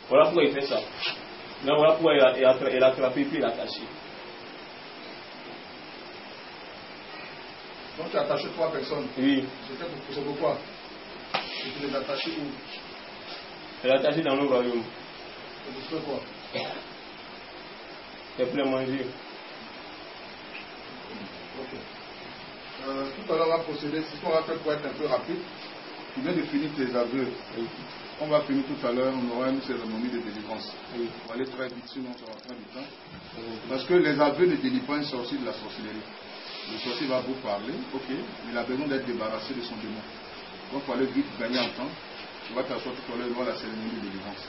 Voilà pourquoi il fait ça. Non, voilà pourquoi il a attrapé puis il a attaché. Donc tu as attaché 3 personnes. Oui. C'est pourquoi? Et tu les as attachés où? Il a attaché dans le royaume. Et tu fais quoi? C'est pour les manger. Ok. Tout à l'heure, on va procéder. Ce qu'on va faire pour être un peu rapide, tu viens de finir tes aveux. Oui. On va finir tout à l'heure, on aura une cérémonie de délivrance. Oui. On va aller très vite, sinon ça va prendre du temps. Oui. Parce que les aveux ne délivrent pas un sorcier de la sorcellerie. Le sorcier va vous parler, ok, mais il a besoin d'être débarrassé de son démon. Donc il faut aller vite gagner en temps. Tu vas t'asseoir tout à l'heure devant la cérémonie de délivrance.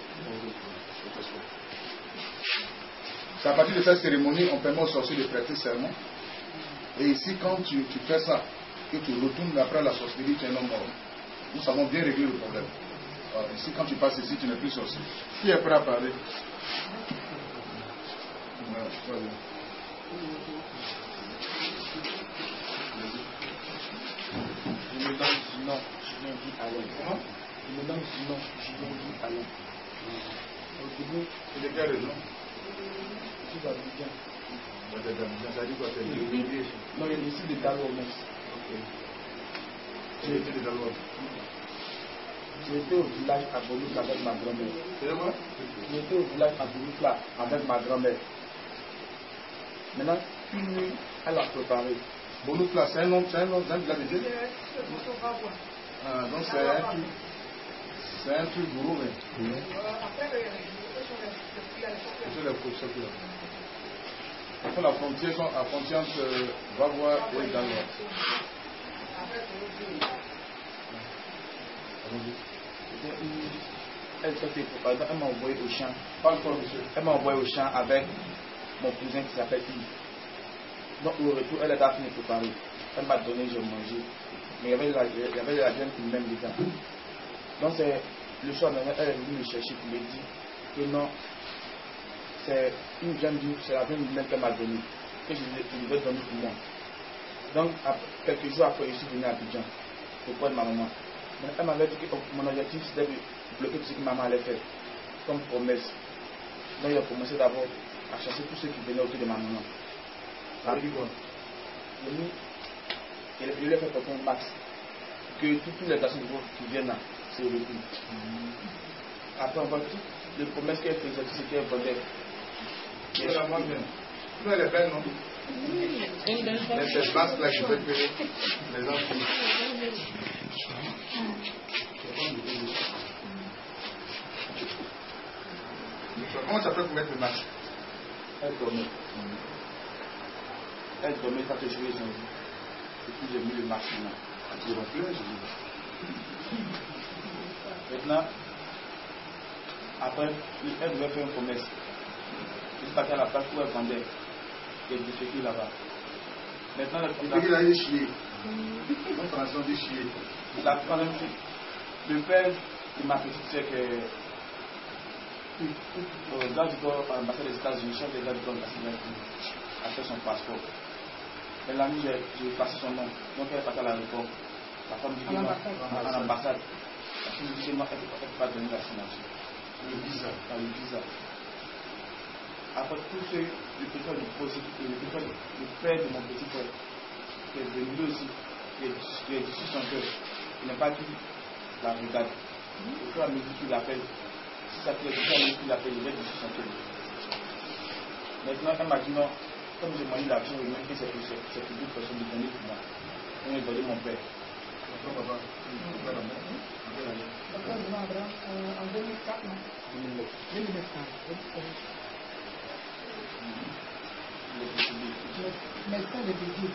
C'est à partir de cette cérémonie, on permet au sorcier de prêter serment. Et ici, quand tu fais ça, que tu retournes après la sorcellerie, tu es un homme mort. Nous savons bien régler le problème. Alors, ici, quand tu passes ici, tu n'es plus sorcier. Qui est prêt à parler? Voilà, très bien. Je me donne Zinon, je viens dit Alain. Comment? Je me donne Zinon, je viens dit Alain. Au début, Et de quelle raison? tu vas bien. Ça dit quoi? Non, il y a ici des Dalois. Ok. J'ai été des Dalois. J'étais au village à Bouloukla avec ma grand-mère. C'est quoi? J'étais au village à Bouloukla avec ma grand-mère. Maintenant, une nuit, elle a préparé. Bouloukla, c'est un nom de la Dieu. Ah, donc c'est un truc gourou, mais. C'est la frontière. Après la frontière entre Vavois et Dalois. Elle m'a envoyé au champ. Parle fort, monsieur. Elle m'a envoyé au champ avec mon cousin qui s'appelle Yves. Donc au retour, elle a fini de préparer. Elle m'a donné, j'ai mangé. Mais il y avait la graine qui m'aime dedans. Donc c'est le soir, elle est venue me chercher pour me dire que non, c'est une graine d'Yves, c'est la graine même qu'elle m'a donnée. Que je devais donner pour moi. Donc quelques jours après, je suis venu à Abidjan auprès de ma maman. Mais elle m'avait dit que mon objectif c'était de bloquer tout ce que maman allait faire comme promesse. Donc il a commencé d'abord à chercher tous ceux qui venaient autour de ma maman. Ça dit quoi? Il lui a fait porter un max que tous les garçons qui viennent là, c'est le coup. Après on voit toutes les promesses qu'elle faisait, tout ce qu'elle vendait. C'est la moins bien. Nous, elle est belle, non? Mais cette place-là qui fait que les enfants. Comment tu as fait pour mettre le match? Elle dormait. Elle dormait quand je jouais son vie. Et puis j'ai mis le match maintenant. Tu vas plus, j'ai dit. Maintenant, après, elle devait faire une promesse. Il partait à la place où elle vendait. Il y a des fécules là-bas. Maintenant, il a dit chier. En français, on dit chier. Le père de ma petite sœur que au garde du corps à l'ambassade des États-Unis, chef des gardes du corps a fait son passeport. Elle a mis, j'ai passé son nom. Donc elle est partie à l'aéroport. La femme dit que non, à l'ambassade. La femme dit que non, elle ne peut pas donner la signature. Le visa. Le visa. Après tout ce, le père de mon petit frère, qui est venu aussi, qui est dessus son cœur, il n'a pas dit la regarde. Au fur et à mesure qu'il l'appelle, si ça fait au fur et à mesure qu'il l'appelle, il est dessus son cœur. Maintenant, elle m'a dit non, comme j'ai demandé l'argent, il m'a dit que c'est pour d'autres personnes de donner pour moi. On m'a donné mon père. Papa, en 2004, non 2009. Médecin de visite.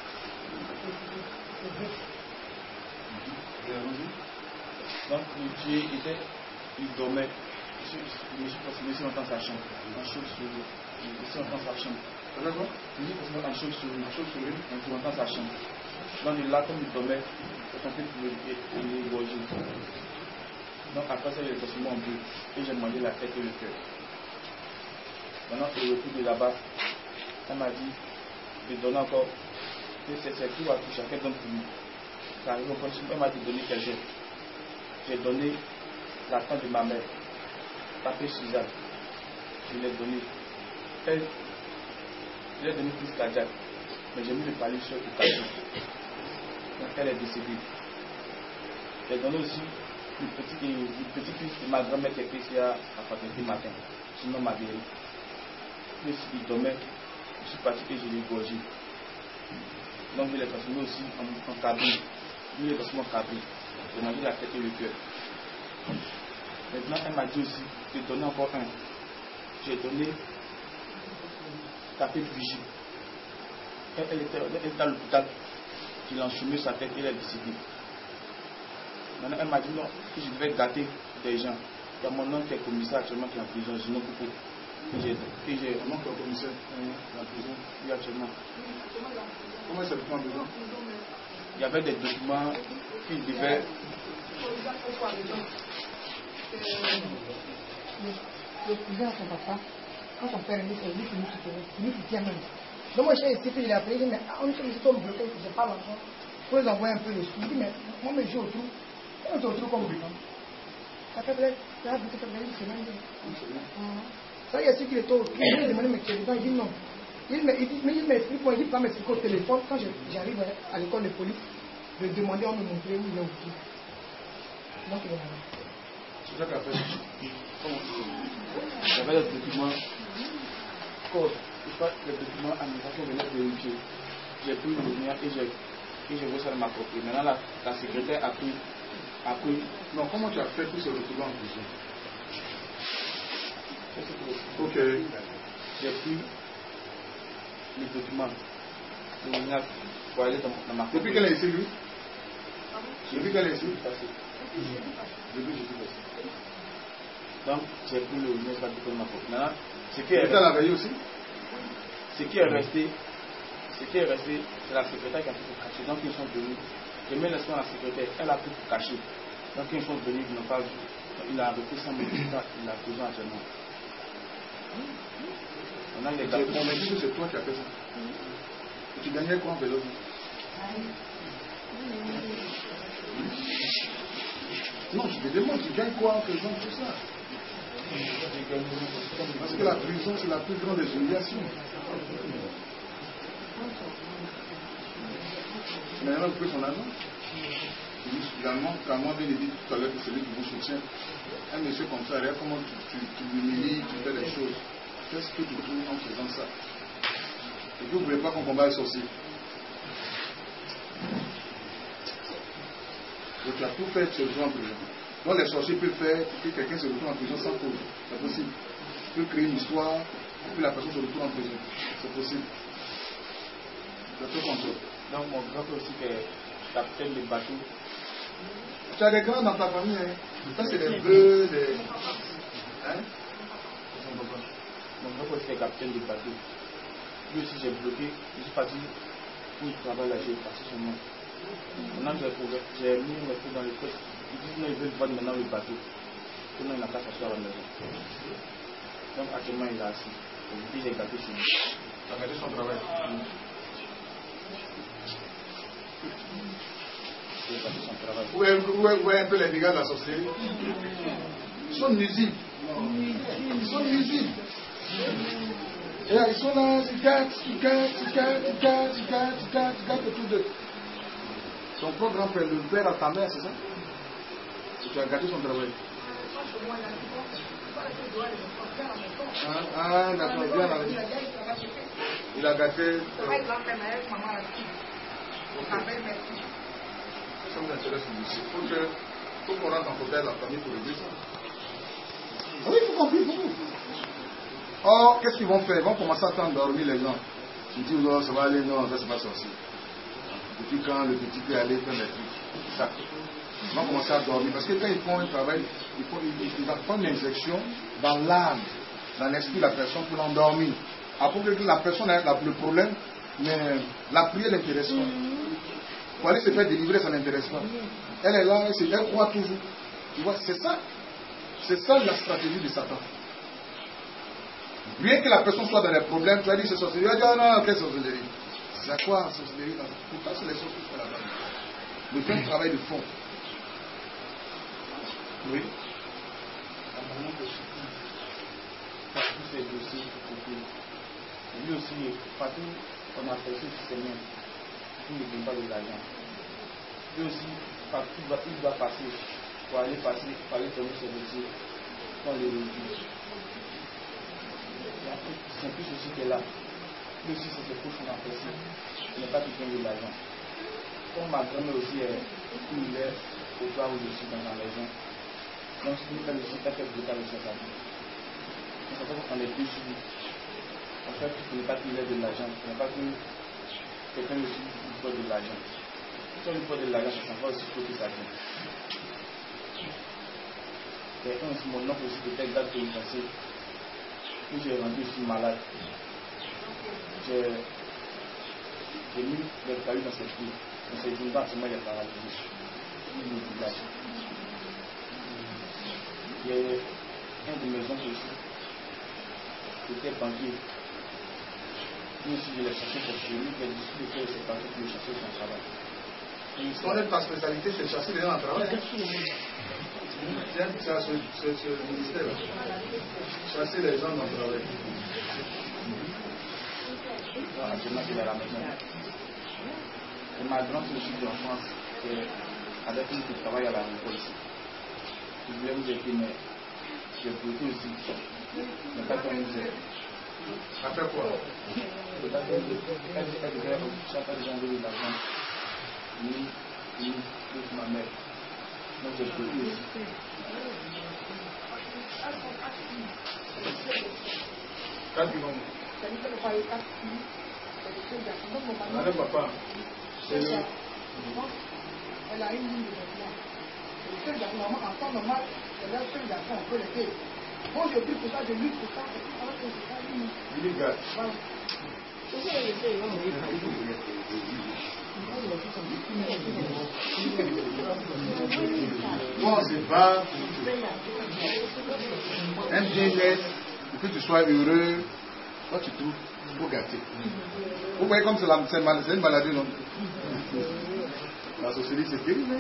Donc, il dormait. Je me suis passé longtemps sa chambre. En chauve-souris. Ici, on prend sa chambre. Ça fait quoi? Je me suis passé en chauve-souris. On prend sa chambre. Donc, là, comme il dormait, c'est un peu pour l'égorger. Donc, après ça, il est passé en bleu. Et j'ai mangé la tête et le cœur. Maintenant, au retour de là-bas, elle m'a dit de donner encore. C'est tout à tout, chacun donne pour lui. Ça arrive au point, elle m'a dit de donner quelqu'un. J'ai donné la fin de ma mère. tapé Suzanne. Je l'ai donné. Elle, je l'ai donné plus cardiaque. Mais j'ai mis le palais sur le cachot. Donc elle est décédée. J'ai donné aussi une petite fille de ma grand-mère qui est ici à Fabrique matin. Sinon ma guérie. Puis il dormait. Je suis parti et je l'ai gorgé. Donc je l'ai transformé aussi en cabri. Je l'ai transformé en cabri. J'ai mangé la tête et le cœur. Maintenant elle m'a dit aussi, j'ai donné encore un. J'ai donné tapé de vigie. Elle était à l'hôpital. Il a ensumé sa tête et elle est décédée. Maintenant elle m'a dit non, que je devais gâter des gens. Il y a mon oncle qui est commissaire actuellement qui est en prison, Zino Coucou. Mon oncle est commissaire en prison. Oui, actuellement. Comment ça fait en prison? Il y avait des documents qu'il devait. Le cousin à son papa, quand son père est né, c'est lui qui nous soutenait, c'est lui qui tient même. Donc moi j'ai essayé, il a appelé, il dit mais on est comme bloqué, je n'ai pas l'argent. Pour les envoyer un peu les sous. Il dit mais moi je joue au trou. Comment tu es au trou comme brigand? Ça fait plaisir, ça a beaucoup de une semaine. Ça y est, c'est qu'il est au trou. Il m'a demandé mais tu es dedans, il dit non. Il m'explique-moi, il ne dit pas m'expliquer au téléphone quand j'arrive à l'école de police, de demander à me montrer où il est au trou. Donc il est là. C'est ça qu'a fait. J'avais les documents. Code. Les documents américains venaient vérifier. J'ai pris le mien et j'ai vu ça dans ma copie. Maintenant la secrétaire a pris. Non, comment tu as fait tout ce retour en prison? Ok. J'ai pris les documents. Le mien pour aller dans ma copie. Depuis qu'elle est ici, lui? Depuis qu'elle est ici? Depuis je suis passé. Donc j'ai pris le mien dans ma copie. Maintenant, ce qui est resté, c'est la secrétaire qui a pris pour cacher. Donc ils sont venus. J'ai mis l'espoir à la secrétaire, elle a pris pour cacher. Donc ils sont venus, ils n'ont pas vu. Il a arrêté 100 000 il a prison actuellement. Maintenant il est gardé. Mon mec, c'est toi qui as fait ça. Et tu gagnais quoi en vélo? Non, je me demande, tu gagnes quoi en faisant tout ça? Parce que la prison, c'est la plus grande des humiliations. Maintenant, vous prenez son argent. Également, quand moi, bien dit tout à l'heure que celui qui vous soutient, un monsieur comme ça, regarde comment tu l'humilies, tu fais des choses. Qu'est-ce que tu trouves en faisant ça? Et que vous ne voulez pas qu'on combat les sorciers. Donc tu as tout fait, tu te retrouves en prison. Donc les sorciers peuvent faire que quelqu'un se retrouve en prison sans cause. C'est possible. Tu peux créer une histoire et puis la personne se retrouve en prison. C'est possible. Tu as tout contrôle. Donc mon grand frère aussi qui est capitaine de bateau. Tu as des grands dans ta famille, hein? Ça c'est des bœufs, des... Hein? Mon grand frère aussi qui est capitaine de bateau. Lui aussi j'ai bloqué, je suis parti où il travaille là, j'ai passé sur moi. Maintenant j'ai mis mes trucs dans les poches. Ils disent non, ils veulent vendre maintenant le bateau. Sinon il n'a pas s'asseoir à la maison. Donc actuellement il est assis. Et puis j'ai gâté chez lui. Tu as gâté son travail. Où est un peu les dégâts de la sorcellerie? Ils sont nuisibles. Ils sont nuisibles. Et là, ils sont là, ils gâtent autour d'eux. Son propre grand-père, le père à ta mère, c'est ça? Tu as gâté son travail. Ah, d'accord, bien là. Il a gâté. Ça m'intéresse aussi. Il faut qu'on rentre en contact la famille pour régler ça. Oui, il faut qu'on puisse beaucoup. Or, qu'est-ce qu'ils vont faire? Ils vont commencer à t'endormir les gens. Tu dis non, ça va aller, non, ça c'est pas sorcier. Depuis quand le petit peut aller faire des trucs? Ça. Ils vont commencer à dormir. Parce que quand ils font un travail, ils vont prendre une injection dans l'âme, dans l'esprit de la personne pour l'endormir. Après que la personne a le problème, mais la prière l'intéresse pas. Pour aller se faire délivrer, ça n'intéresse pas. Elle est là, elle croit toujours. Tu vois, c'est ça. C'est ça la stratégie de Satan. Bien que la personne soit dans les problèmes, tu vas dire c'est sorcellerie. Tu vas dire non, quelle sorcellerie? C'est à quoi la sorcellerie? Pourquoi c'est les choses qui font la base? Le vrai travail de fond. Oui. des dossiers pour tout. Lui aussi, partout, on a fait ce système, il ne donne pas de l'argent. Lui aussi, partout, il doit passer, pour aller fermer ses dossiers, on les réduit. C'est plus aussi que là. Lui aussi, c'est ce qu'on a fait ça. Il n'est pas quelqu'un de l'argent. Comme ma grand-mère aussi est au soir où je suis dans la maison. Donc, je ne peux pas le faire quelque chose sur sa vie. C'est pour ça qu'on est plus suivis. En fait, il n'est pas qu'il ait de l'argent. Il n'est pas que quelqu'un aussi lui faut de l'argent. Si on lui faut de l'argent, ça va aussi coûter sa vie. Et mon oncle aussi, peut-être, date de passé. Puis j'ai rendu aussi malade. J'ai mis des cailloux dans cette vie. Dans cette vie, moi, il est paralysé. Il y a un de mes oncles aussi, qui était banquier. Lui aussi, je l'ai cherché pour chez lui, il a décidé de faire ses banquiers pour le chercher son travail. Connaître ta spécialité, c'est chasser les gens en travail. C'est à ce ministère-là. Chasser les gens dans le travail. Actuellement, il est à la maison. Et ma grande fille d'enfance, c'est avec lui qui travaille à la récolte ici. Je voulais vous aider, mais j'ai bloqué aussi. Mais pas comme vous êtes. Après quoi? Elle devait chaque fois déjà enlever l'argent. Ni ma mère. Donc j'ai bloqué aussi. Madame papa, c'est le... Elle a une ligne de vêtements. Le seul garçon, en temps normal, elle a le seul garçon, on peut l'aider. Moi, je prie pour ça, je lutte pour ça, et puis pendant que c'est ça, Il est gars. voilà. Toi, on se bat. Un bien-être, pour que tu sois heureux. Toi, tu trouves, il faut gâter. Vous voyez comme c'est une maladie, non? La société, c'est terrible.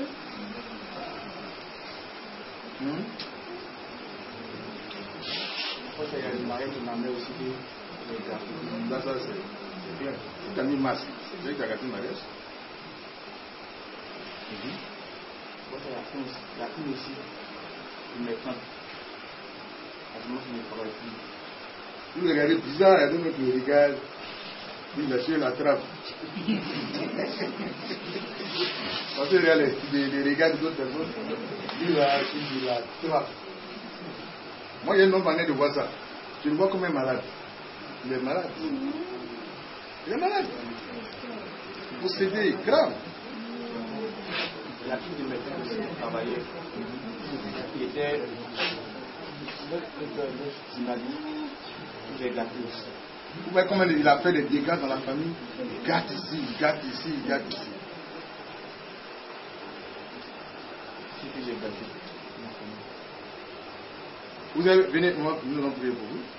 Après, il y a le mariage de ma mère aussi qui est gâté. Là, ça, c'est bien. Tu as mis masque. Tu sais que tu as gâté le mariage? Après, la fille aussi, il me prend. Actuellement, je ne travaille plus. Vous regardez bizarre, il y a deux mecs qui le regardent. Il lâche la trappe. Quand tu regardes les regards d'autres personnes, il la trappe. Moi, il y a un homme en train de voir ça. Je le vois comme un malade. Il est malade. Il est malade. Il faut s'aider, grave. La fille de mes frères aussi qui travaillait, qui était j'ai gâté aussi. Vous voyez comment il a fait des dégâts dans la famille. Il gâte ici, il gâte ici, il gâte ici. C'est que j'ai gâté. Vous allez venir, nous allons prier pour vous.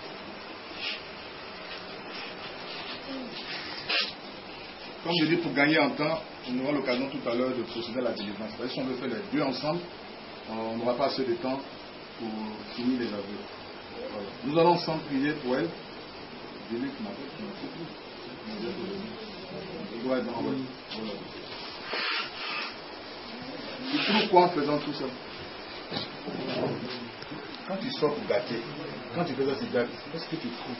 Comme je dis, pour gagner en temps, on aura l'occasion tout à l'heure de procéder à la délivrance. Si on veut faire les deux ensemble, on n'aura pas assez de temps pour finir les aveux. Voilà. Nous allons ensemble prier pour elle. Tu trouves quoi en faisant tout ça? Quand tu sors pour gâter, quand tu fais ça, c'est gâter. Qu'est-ce que tu trouves?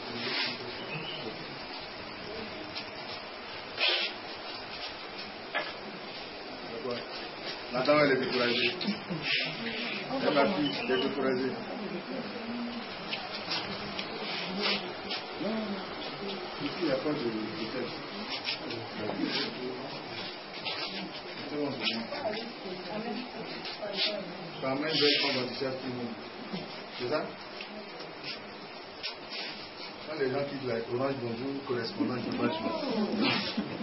La dame, elle est découragée. Elle m'a dit, elle est découragée. Non, ici, il n'y a pas de test. C'est bon, c'est bon. Quand même, je vais prendre la t-shirt tout le monde. C'est ça? Quand les gens quittent la Orange Bonjour, correspondant, ils ne peuvent pas jouer.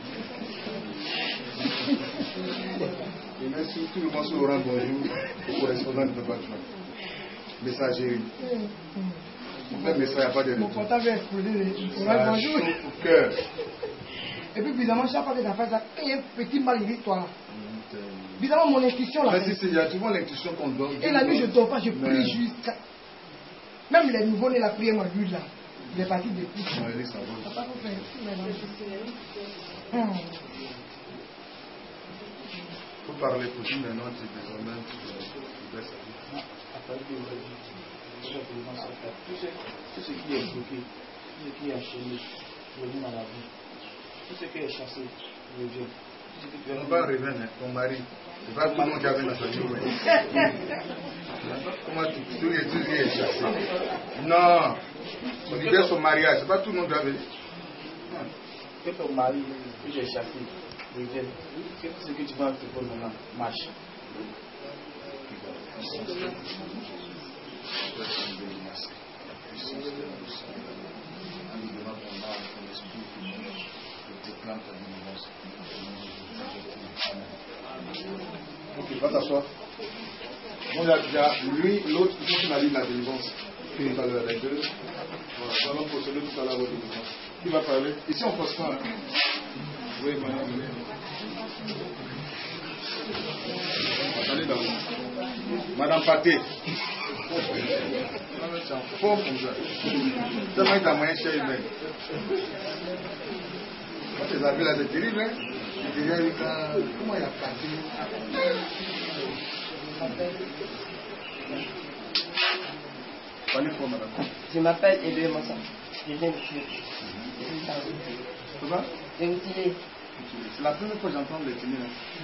Et même si tout le monde sur Orange Bonjour, correspondant ne peut pas jouer. Messagerie. Mon message, il n'y a pas de retour. Mon portable est explosé. Ça Bonjour. chauffe au cœur. Et puis, bizarrement, chaque fois que tu as fait ça, il y a un petit mal irrite toi là. Bizarrement, mon intuition là. Mais il y a souvent l'intuition qu'on donne. Et la nuit, je ne dors pas, je prie jusqu'à. Même les nouveaux-nés, la prière m'a lu là. Il est parti depuis. Non, il est savant. Papa, vous faites ici maintenant. Il faut parler pour lui maintenant, tu désormais, tu baisses la vie. Après, tout ce qui est bloqué, tout ce qui est enchaîné, revient dans la vie. Tout ce qui est chassé, revient. On va revenir, ton mari. C'est pas tout le monde qui avait dans sa vie. Comment tu es chassé? Non. On dit son mariage, c'est pas tout le monde qui avait. Que ton mari, que j'ai chassé, revienne. Que tout ce que tu vas entreprendre maintenant marche. Ok, va t'asseoir. Bon, il y a lui, l'autre, qui m'a dit la délivrance. Tout à l'heure, les deux. Voilà, nous allons procéder tout à l'heure à la délivrance. Qui va parler? Ici, on ne passe pas. Hein? Oui, madame. Attendez d'abord. Madame Pathé. C'est un fort comme ça. Tellement il t'a moyen cher humain. Tes amis là, c'est terrible, hein? Comment il a Pathé? Parlez fort, madame. Je m'appelle Élie Moussa. Je viens de tuer. Comment? J'ai mutilé. C'est la première fois que j'entends les tuer.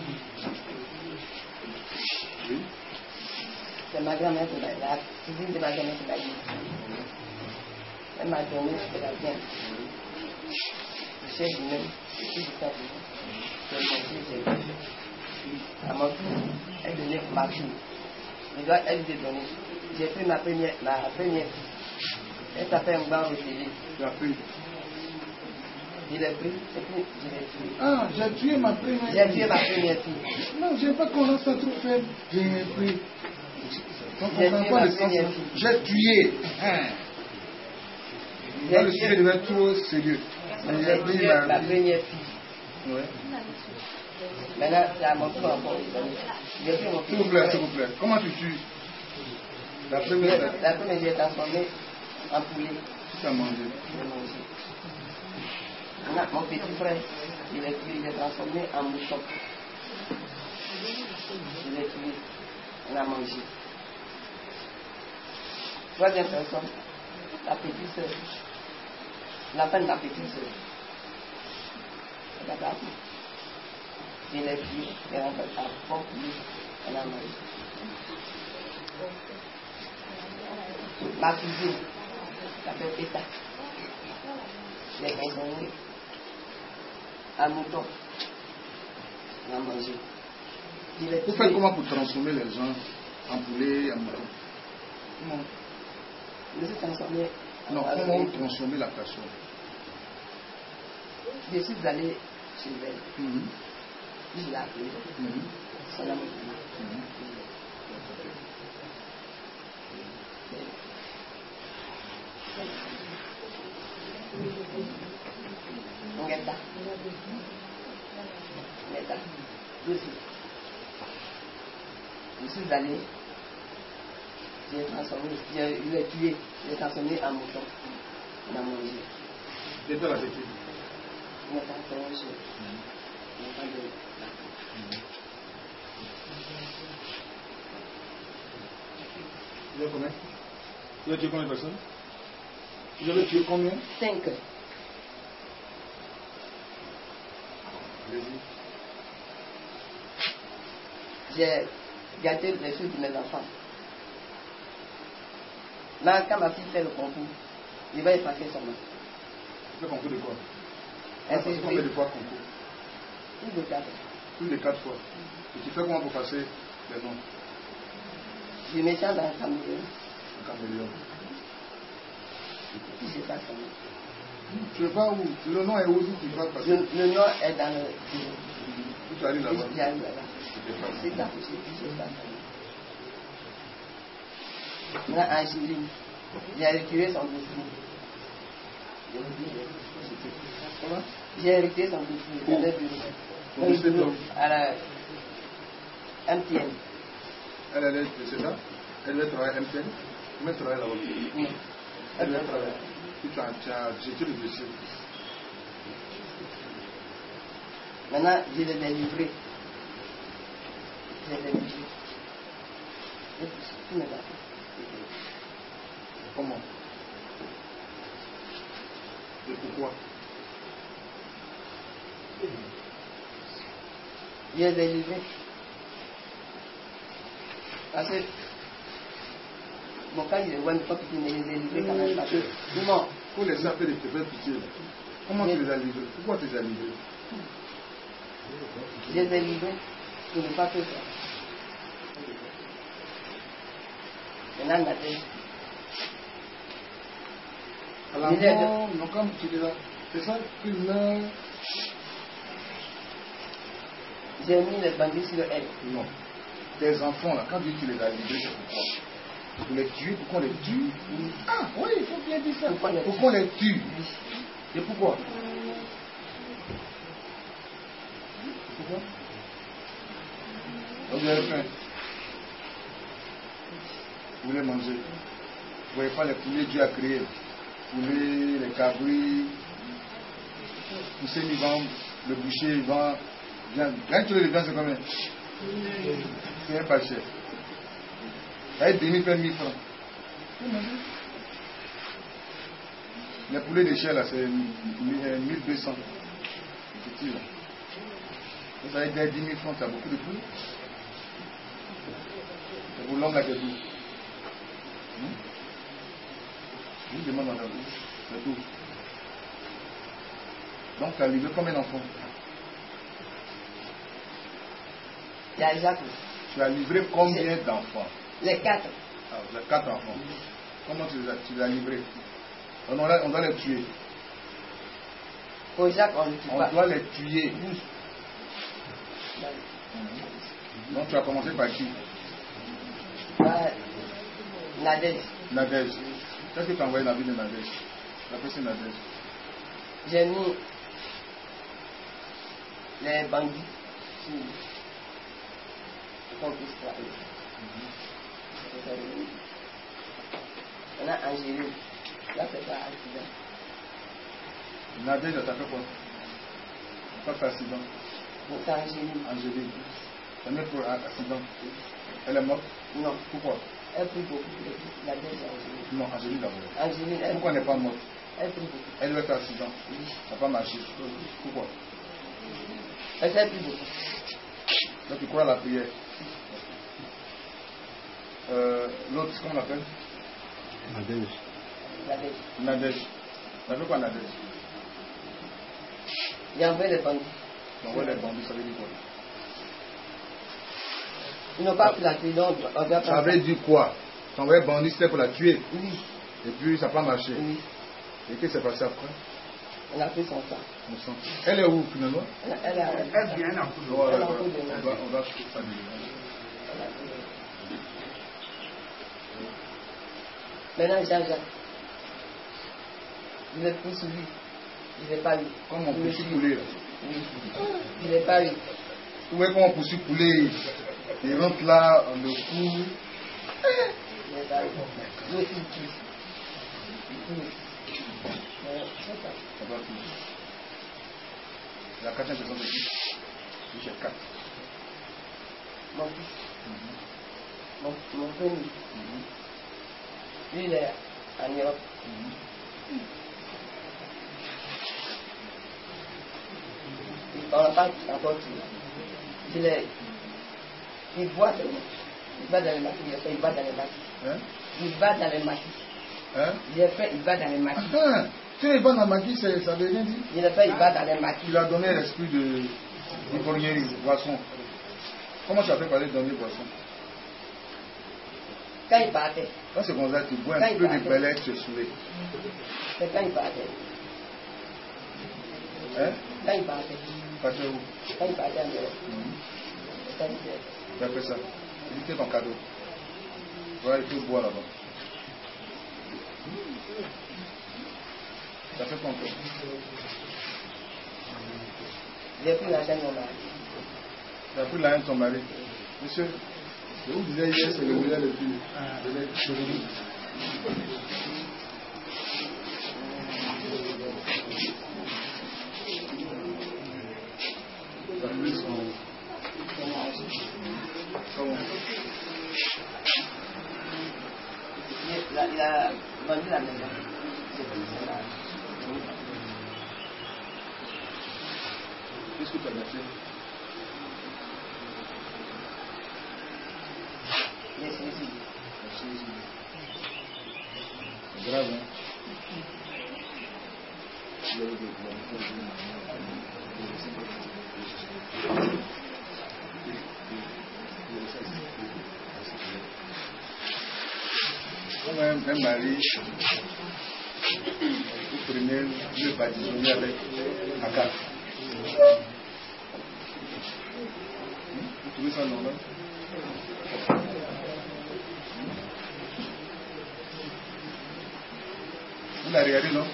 Oui? C'est ma grand-mère qui m'a dit. La cousine de ma grand-mère qui m'a dit. Elle m'a donné ce qu'elle a bien. Je sais lui-même. Je suis ça lui-même. À mon tour, elle donnait ma fille. Je dois elle lui donner. J'ai pris ma première. Elle s'appelle Mba Rocheli. Tu as pris. Je l'ai pris, et puis je l'ai tué. Ah, j'ai tué ma première J'ai tué ma première fille. Non, je n'ai pas qu'on lance ça trop faible. J'ai pris. J'ai tué ma première fille. J'ai tué. Là, le sujet devait être trop sérieux. J'ai tué ma première fille. Ouais. Maintenant, c'est à mon tour encore. J'ai pris mon S'il vous plaît, s'il vous plaît. Comment tu tues? La première, j'ai transformé en poulet. tu as mangé. J'ai mangé. Maintenant, mon petit frère, il est transformé en mouton. Je l'ai tué. On a mangé. Troisième personne, la petite soeur. La fin de ma petite soeur. Elle a gardé. Je l'ai tué. Elle a pompier. Elle a mangé. Ma cousine s'appelle Péta. Je l'ai transformé en mouton. On a mangé. Vous faites comment pour transformer les gens en poulet, en mouton? Comment? Je me suis transformé Non, comment vous transformez la personne? Je suis allé chez elle. Je l'ai appelé. Son nom est Ngeta. Je suis allé. J'ai transformé. Je l'ai tué. Je l'ai transformé en mouton. On a mangé. J'étais la tête. Ngeta, c'est un jeu. Vous avez combien? Vous avez tué combien de personnes? Vous avez tué combien? 5. J'ai gâté les choses de mes enfants. Là, quand ma fille fait le concours, il va effacer son nom. Le concours de quoi? Ainsi, Combien de fois concours? Plus de 4. Plus de 4 fois. Et tu fais comment pour passer les noms? Je me sens dans le caméléon. Le caméléon. Puis je passe son nom. Tu vas où? Le nom est où si tu vas passer? Le nom est dans le. Tu arrives là-bas. Il arrive là-bas. C'est là que je passe son nom. Maintenant, Angéline, j'ai retiré son dossier. Comment? J'ai retiré son dossier. Dans le bureau. À la MTN. Elle, c'est ça? Elle va travailler à MTN? Combien elle travaille là-bas? Oui. Elle va travailler. que tu as jeté le dossier. Maintenant, je les ai livrés. Je les ai livrés. Tout mes enfants. Comment? Et pourquoi? Je les ai livrés. Parce que, bon, quand je les vois, une fois que tu me les ai livrés, quand même, parce que, non. Il faut laisser un peu de pitié là. Comment tu les as livrés? Pourquoi tu les as livrés? Je les ai livrés pour ne pas faire ça. Maintenant, Nadège. Alors, non, comme tu les as. C'est ça que là. J'ai mis les bandits sur elle. Non. Tes enfants là, quand tu dis que tu les as livrés, c'est pourquoi? Pour les tuer, pourquoi on les tue? Ah oui, il faut bien dire ça. Pourquoi on les tue? Et pourquoi? Pourquoi? Vous avez faim. Vous voulez manger. Vous ne voyez pas les poulets Dieu a créés. Poulets, les cabris. Pousser, ils vendent. Le boucher, il vend. Quand tu les vends, c'est combien? C'est pas cher. Avec 2000 fait 1000 francs. Les poulets de chair là, c'est 1200. C'est petit là. Vous avez déjà 10 000 francs, tu as beaucoup de poulets. C'est pour l'homme là qui est doux. Je vous demande dans la bouche. C'est tout. Donc tu as livré combien d'enfants? Il y a Jacques. Tu as livré combien d'enfants? Les 4. Ah, vous avez 4 enfants. Comment tu les as livrés? On doit les tuer. Pour Jacques, on ne tue pas. On doit les tuer. Oui. Donc tu as commencé par qui? Nadège. Nadège. Qu'est-ce que tu as envoyé dans la vie de Nadège? La personne Nadège. J'ai mis les bandits sur qu'on puisse travailler. On a Angéline. Là, c'est pas accident. Nadège, t'as fait quoi? Pas fait accident. Bon, c'est Angéline. Angéline. Elle est pour accident. Elle est morte? Non. Pourquoi? Elle prie beaucoup. Nadège et Angéline. Non, Angéline d'abord. Angéline, elle. Pourquoi elle n'est pas morte? Elle prie beaucoup. Elle doit faire accident. Oui. Ça n'a pas marché. Pourquoi? Elle fait plus beaucoup. Donc tu crois à la prière. L'autre, comment on l'appelle? Nadège. Nadège. Nadège. Ça veut quoi Nadège? Il y a envoyé les bandits. Tu envoies les bandits, ça veut dire quoi? Ils n'ont pas pris la tuer, donc on doit Ça veut dire quoi? Tu envoies les bandits, c'était pour la tuer. Oui. Et puis ça n'a pas marché. Oui. Et qu'est-ce qui s'est passé après? On a pris son sang. On sent. Elle est où finalement? Elle est à Elle vient en couple. On va se faire Maintenant, Jean-Jacques. Je l'ai poursuivi. Je ne l'ai pas eu. Comment on poursuit poulet là? Oui. Je ne l'ai pas eu. Vous voyez comment on poursuit poulet? Il rentre là, on le court. Je ne l'ai pas eu. Je l'ai plus. C'est ça. Ça va plus. La quatrième personne de qui? J'ai 4. Mon fils. Mon premier. Lui, il est en Europe. On n'a pas encore tué. Il boit seulement. Il va dans les maquis. Il va dans les maquis. Hein? Il va dans les maquis. Hein? J'ai fait, il va dans les maquis. Ah, tu es bon dans ma vie, ça veut rien dire. Il a fait, il va dans les maquis. Il a donné l'esprit de l'ivoirien, boisson. Comment tu as fait parler de donner boisson? Quand il partait. Quand c'est comme ça, tu bois un peu de belette, tu es saoulé. C'est quand il partait. Hein? Quand il partait. Partais où? Quand il partait en Europe. Quand il faisait. Tu as fait ça. C'est ton cadeau. Voilà, il faut boire là-bas. Tu as fait quoi encore? J'ai pris l'argent de mon mari. Tu as pris l'argent de ton mari. Monsieur, je vous disais hier, c'est le meilleur le plus. vendu la maison. Qu'est-ce que tu as gâché? Les saisies. C'est grave, hein? Comme un mari, vous prenez le badigeonner avec Akar. Vous trouvez ça normal? Vous la regardez, non?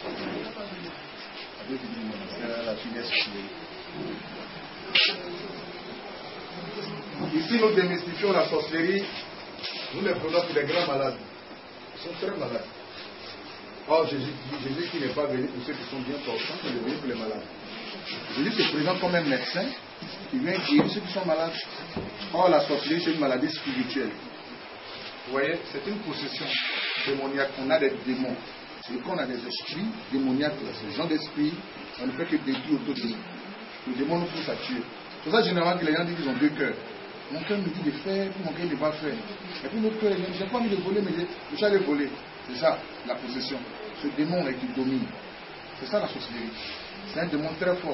C'est la finesse. Ici, nous démystifions la sorcellerie. Nous les prenons pour les grands malades. Ils sont très malades. Or, Jésus qui n'est pas venu pour ceux qui sont bien portants, il est venu pour les malades. Jésus se présente comme un médecin qui vient guérir ceux qui sont malades. Or, la sorcellerie, c'est une maladie spirituelle. Vous voyez, c'est une possession démoniaque. On a des démons. C'est qu'on a des esprits démoniaques, ces gens d'esprit, on ne fait que détruire autour de nous. Le démon nous pousse à tuer. C'est pour ça, généralement, que les gens disent qu'ils ont deux cœurs. Mon cœur me dit de faire, puis mon cœur ne va faire. Et puis notre cœur, je n'ai pas envie de voler, mais je suis allé voler. C'est ça, la possession. Ce démon qui domine. C'est ça la sorcellerie. C'est un démon très fort.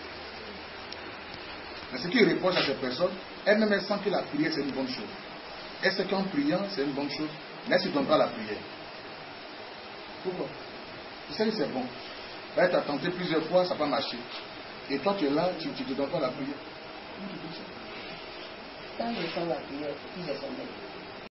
Mais ce qui reproche à ces personnes, elles-mêmes, elles sentent que la prière, c'est une bonne chose. Elles savent qu'en priant, c'est une bonne chose, mais elles ne se donnent pas la prière. Pourquoi? Tu sais que c'est bon. Tu as tenté plusieurs fois, ça n'a pas marché. Et toi, tu es là, tu ne te donnes pas la prière. Quand je sens la prière, puis je sommeille.